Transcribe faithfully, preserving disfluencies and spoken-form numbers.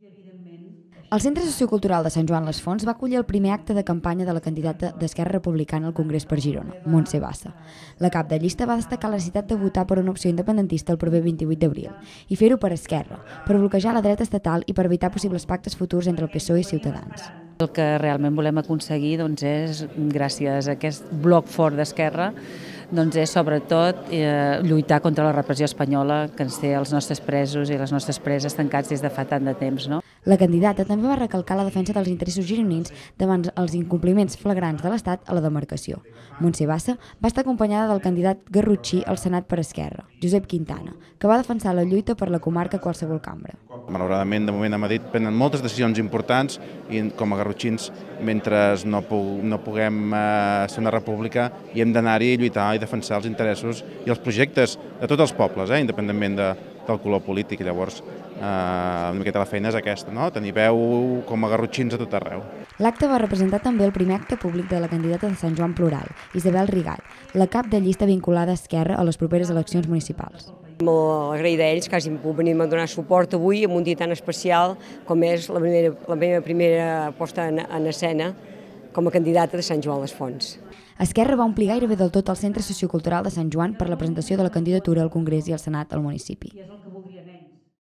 El Centre Sociocultural de Sant Joan les Fonts va acollir el primer acte de campanya de la candidata d'Esquerra Republicana al Congrés per Girona, Montse Bassa. La cap de llista va destacar la necessitat de votar per una opció independentista el proper vint-i-vuit d'abril i fer-ho per Esquerra, per bloquejar la dreta estatal i per evitar possibles pactes futurs entre el P S O E i Ciutadans. El que realment volem aconseguir doncs, és, gràcies a aquest bloc fort d'Esquerra, doncs és sobretot eh, lluitar contra la repressió espanyola que ens té els nostres presos i les nostres preses tancats des de fa tant de temps. No? La candidata també va recalcar la defensa dels interessos gironins davant els incompliments flagrants de l'Estat a la demarcació. Montse Bassa va estar acompanyada del candidat garrotxí al Senat per Esquerra, Josep Quintana, que va defensar la lluita per la comarca a qualsevol cambra. Malauradament, de moment a Madrid prenen moltes decisions importants i com a garrotxins, mentre no, pu no puguem eh, ser una república, i hem d'anar-hi a lluitar i defensar els interessos i els projectes de tots els pobles, eh, independentment de, del color polític. I llavors, eh, una miqueta la feina és aquesta, no? Tenir veu com a garrotxins a tot arreu. L'acte va representar també el primer acte públic de la candidata de Sant Joan Plural, Isabel Rigat, la cap de llista vinculada a Esquerra a les properes eleccions municipals. Molt agraïda a ells que hagin pogut venir a donar suport avui en un dia tan especial com és la meva, la meva primera posta en, en escena com a candidata de Sant Joan les Fonts. Esquerra va omplir gairebé del tot el Centre Sociocultural de Sant Joan per la presentació de la candidatura al Congrés i al Senat al municipi.